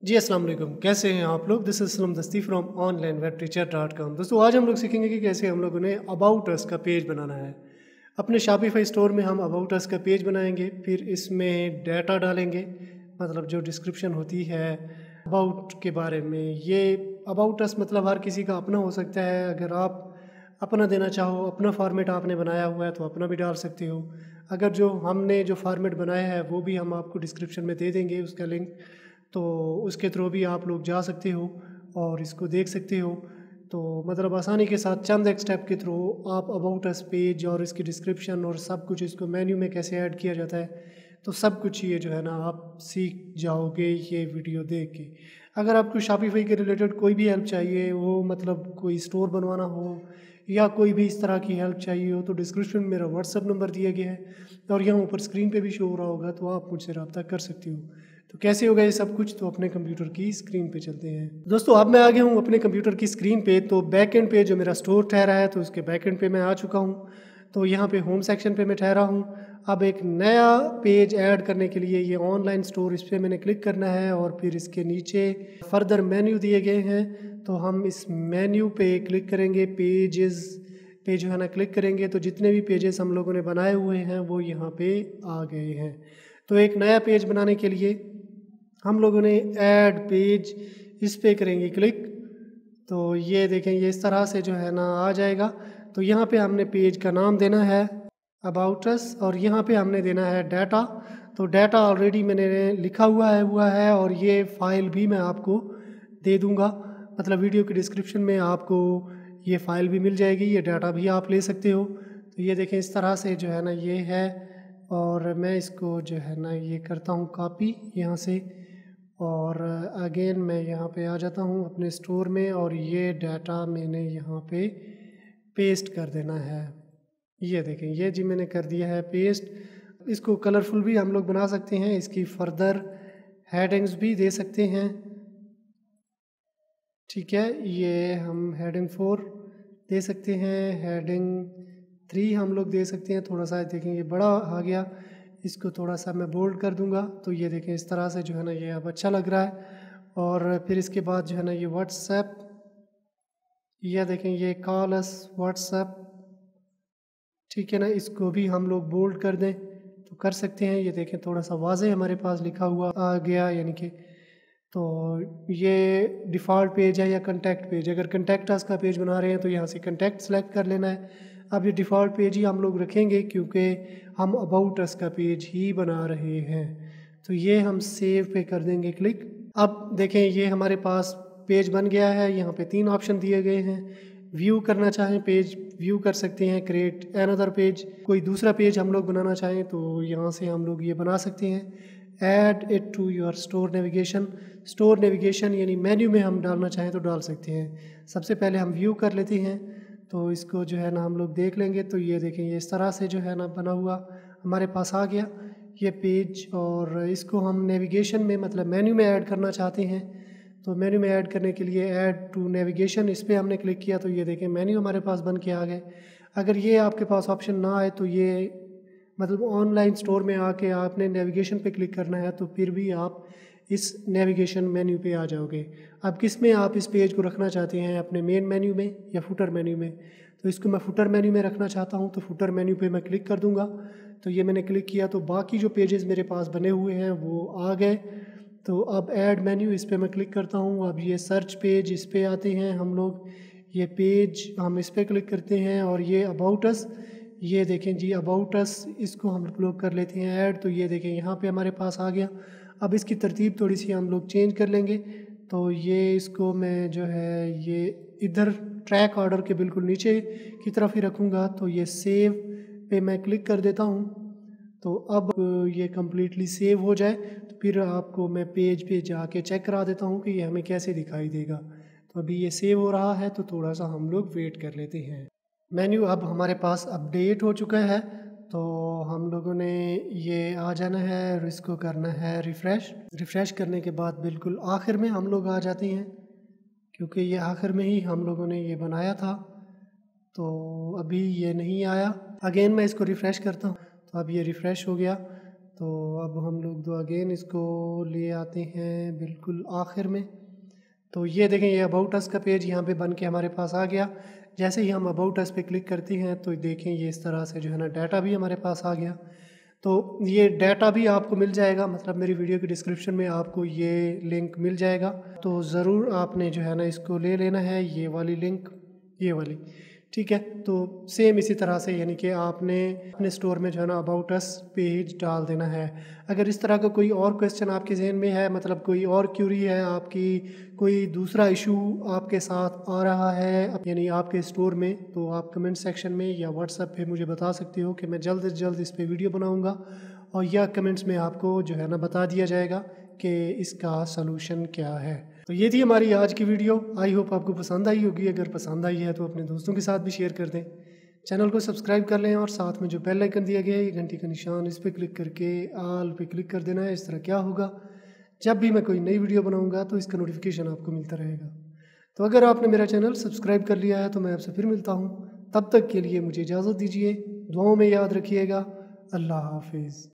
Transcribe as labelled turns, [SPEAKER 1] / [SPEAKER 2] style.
[SPEAKER 1] जी, अस्सलाम वालेकुम। कैसे हैं आप लोग? दिस इज़ सलम दस्ती फ्रॉम onlinewebteacher.com। दोस्तों आज हम लोग सीखेंगे कि कैसे हम लोगों ने अबाउट अस का पेज बनाना है। अपने शॉपिफ़ाई स्टोर में हम अबाउट अस का पेज बनाएँगे, फिर इसमें डाटा डालेंगे, मतलब जो डिस्क्रिप्शन होती है अबाउट के बारे में। ये अबाउट अस मतलब हर किसी का अपना हो सकता है। अगर आप अपना देना चाहो, अपना फ़ॉर्मेट आपने बनाया हुआ है तो अपना भी डाल सकते हो। अगर जो हमने जो फ़ॉर्मेट बनाया है वो भी हम आपको डिस्क्रिप्शन में दे देंगे उसका लिंक। तो उसके थ्रू भी आप लोग जा सकते हो और इसको देख सकते हो। तो मतलब आसानी के साथ चंद एक स्टेप के थ्रू आप अबाउट अस पेज और इसकी डिस्क्रिप्शन और सब कुछ इसको मेन्यू में कैसे ऐड किया जाता है, तो सब कुछ ये जो है ना आप सीख जाओगे ये वीडियो देख के। अगर आपको शॉपिफ़ाई के रिलेटेड कोई भी हेल्प चाहिए हो, मतलब कोई स्टोर बनवाना हो या कोई भी इस तरह की हेल्प चाहिए हो, तो डिस्क्रिप्शन में मेरा व्हाट्सएप नंबर दिया गया है और यहाँ ऊपर स्क्रीन पे भी शो हो रहा होगा, तो आप मुझसे रब्ता कर सकते हो। तो कैसे होगा ये सब कुछ, तो अपने कंप्यूटर की स्क्रीन पे चलते हैं। दोस्तों अब मैं आ गया हूँ अपने कंप्यूटर की स्क्रीन पे। तो बैक एंड पे जो मेरा स्टोर ठहरा है, तो उसके बैक एंड पे मैं आ चुका हूँ। तो यहाँ पे होम सेक्शन पे मैं ठहरा हूँ। अब एक नया पेज ऐड करने के लिए ये ऑनलाइन स्टोर, इस पर मैंने क्लिक करना है और फिर इसके नीचे फर्दर मेन्यू दिए गए हैं। तो हम इस मेन्यू पे क्लिक करेंगे, पेजेस पे जो है ना क्लिक करेंगे, तो जितने भी पेजेस हम लोगों ने बनाए हुए हैं वो यहाँ पे आ गए हैं। तो एक नया पेज बनाने के लिए हम लोगों ने ऐड पेज इस पे करेंगे क्लिक। तो ये देखें, ये इस तरह से जो है ना आ जाएगा। तो यहाँ पे हमने पेज का नाम देना है अबाउट अस और यहाँ पे हमने देना है डाटा। तो डाटा ऑलरेडी मैंने लिखा हुआ है और ये फ़ाइल भी मैं आपको दे दूँगा, मतलब वीडियो के डिस्क्रिप्शन में आपको ये फ़ाइल भी मिल जाएगी, ये डाटा भी आप ले सकते हो। तो ये देखें इस तरह से जो है ना ये है और मैं इसको जो है ना ये करता हूँ कॉपी यहाँ से और अगेन मैं यहाँ पे आ जाता हूँ अपने स्टोर में और ये डाटा मैंने यहाँ पे पेस्ट कर देना है। ये देखें, ये जी मैंने कर दिया है पेस्ट। इसको कलरफुल भी हम लोग बना सकते हैं, इसकी फर्दर हेडिंग्स भी दे सकते हैं। ठीक है, ये हम हेडिंग 4 दे सकते हैं, हेडिंग 3 हम लोग दे सकते हैं। थोड़ा सा देखें ये बड़ा आ गया, इसको थोड़ा सा मैं बोल्ड कर दूंगा। तो ये देखें इस तरह से जो है ना ये अब अच्छा लग रहा है। और फिर इसके बाद जो है ना ये व्हाट्सएप, यह देखें ये कॉल अस व्हाट्सएप, ठीक है ना, इसको भी हम लोग बोल्ड कर दें तो कर सकते हैं। ये देखें थोड़ा सा वाज़े हमारे पास लिखा हुआ आ गया, यानी कि तो ये डिफ़ॉल्ट पेज है या कंटेक्ट पेज। अगर कंटेक्ट अस का पेज बना रहे हैं तो यहाँ से कंटेक्ट सेलेक्ट कर लेना है। अब ये डिफ़ॉल्ट पेज ही हम लोग रखेंगे क्योंकि हम अबाउट अस का पेज ही बना रहे हैं। तो ये हम सेव पे कर देंगे क्लिक। अब देखें ये हमारे पास पेज बन गया है। यहाँ पे 3 ऑप्शन दिए गए हैं। व्यू करना चाहें पेज व्यू कर सकते हैं, क्रिएट अनदर पेज, कोई दूसरा पेज हम लोग बनाना चाहें तो यहाँ से हम लोग ये बना सकते हैं। Add it to your store navigation, store navigation यानी मेन्यू में हम डालना चाहें तो डाल सकते हैं। सबसे पहले हम व्यू कर लेते हैं, तो इसको जो है ना हम लोग देख लेंगे। तो ये देखें ये इस तरह से जो है ना बना हुआ हमारे पास आ गया ये पेज। और इसको हम नेविगेशन में मतलब मेन्यू में ऐड करना चाहते हैं, तो मेन्यू में ऐड करने के लिए ऐड टू नेविगेशन इस पर हमने क्लिक किया। तो ये देखें मेन्यू हमारे पास बन के आ गए। अगर ये आपके पास ऑप्शन ना आए तो ये मतलब ऑनलाइन स्टोर में आके आपने नेविगेशन पे क्लिक करना है, तो फिर भी आप इस नेविगेशन मेन्यू पे आ जाओगे। अब किस में आप इस पेज को रखना चाहते हैं, अपने मेन मेन्यू में या फुटर मेन्यू में? तो इसको मैं फुटर मेन्यू में रखना चाहता हूँ, तो फुटर मेन्यू पे मैं क्लिक कर दूँगा। तो ये मैंने क्लिक किया तो बाकी जो पेजेस मेरे पास बने हुए हैं वो आ गए। तो अब ऐड मेन्यू इस पर मैं क्लिक करता हूँ। अब ये सर्च पेज इस पर आते हैं हम लोग, ये पेज हम इस पर क्लिक करते हैं और ये अबाउट अस, ये देखें जी अबाउट अस, इसको हम लोग कर लेते हैं ऐड। तो ये देखें यहाँ पे हमारे पास आ गया। अब इसकी तरतीब थोड़ी सी हम लोग चेंज कर लेंगे। तो ये इसको मैं जो है ये इधर ट्रैक ऑर्डर के बिल्कुल नीचे की तरफ ही रखूँगा। तो ये सेव पे मैं क्लिक कर देता हूँ। तो अब ये कम्प्लीटली सेव हो जाए तो फिर आपको मैं पेज पे जाके चेक करा देता हूँ कि ये हमें कैसे दिखाई देगा। तो अभी ये सेव हो रहा है, तो थोड़ा सा हम लोग वेट कर लेते हैं। मेन्यू अब हमारे पास अपडेट हो चुका है, तो हम लोगों ने ये आ जाना है और इसको करना है रिफ़्रेश। रिफ़्रेश करने के बाद बिल्कुल आखिर में हम लोग आ जाते हैं, क्योंकि ये आखिर में ही हम लोगों ने ये बनाया था। तो अभी ये नहीं आया। अगेन मैं इसको रिफ़्रेश करता हूँ, तो अब ये रिफ़्रेश हो गया। तो अब हम लोग दो अगेन इसको ले आते हैं बिल्कुल आखिर में। तो ये देखें, ये अबाउट अस का पेज यहाँ पे बन के हमारे पास आ गया। जैसे ही हम अबाउट अस पे क्लिक करते हैं तो देखें ये इस तरह से जो है ना डाटा भी हमारे पास आ गया। तो ये डाटा भी आपको मिल जाएगा, मतलब मेरी वीडियो की डिस्क्रिप्शन में आपको ये लिंक मिल जाएगा। तो ज़रूर आपने जो है ना इसको ले लेना है, ये वाली लिंक, ये वाली, ठीक है। तो सेम इसी तरह से यानी कि आपने अपने स्टोर में जो है ना अबाउट अस पेज डाल देना है। अगर इस तरह का कोई और क्वेश्चन आपके जहन में है, मतलब कोई और क्यूरी है आपकी, कोई दूसरा इशू आपके साथ आ रहा है यानी आपके स्टोर में, तो आप कमेंट सेक्शन में या व्हाट्सएप पे मुझे बता सकते हो कि मैं जल्द से जल्द इस पे वीडियो बनाऊंगा, और या कमेंट्स में आपको जो है ना बता दिया जाएगा कि इसका सलूशन क्या है। तो ये थी हमारी आज की वीडियो। आई होप आपको पसंद आई होगी। अगर पसंद आई है तो अपने दोस्तों के साथ भी शेयर कर दें। चैनल को सब्सक्राइब कर लें और साथ में जो बेल आइकन दिया गया है, ये घंटी का निशान, इस पर क्लिक करके ऑल पे क्लिक कर देना है। इस तरह क्या होगा, जब भी मैं कोई नई वीडियो बनाऊंगा तो इसका नोटिफिकेशन आपको मिलता रहेगा। तो अगर आपने मेरा चैनल सब्सक्राइब कर लिया है तो मैं आपसे फिर मिलता हूँ। तब तक के लिए मुझे इजाज़त दीजिए। दुआओं में याद रखिएगा। अल्लाह हाफिज़।